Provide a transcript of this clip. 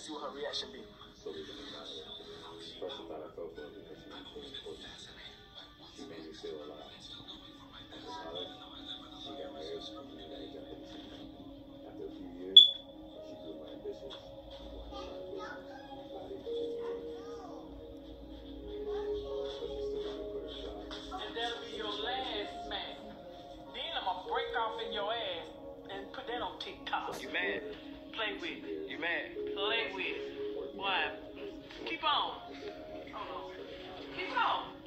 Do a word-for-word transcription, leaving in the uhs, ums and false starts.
see what her reaction be. So we can first I thought I felt for her because she was important. She made me feel alive. After college, she got married and managed at the After a few years, she grew my ambitions. She wanted to start a business. But I didn't do But she still got to quit her job. And that'll be your last smack. Then I'm gonna break off in your ass and put that on TikTok. You mad? Play with it. You mad? Play with it. Boy, keep on. Hold on. Keep on.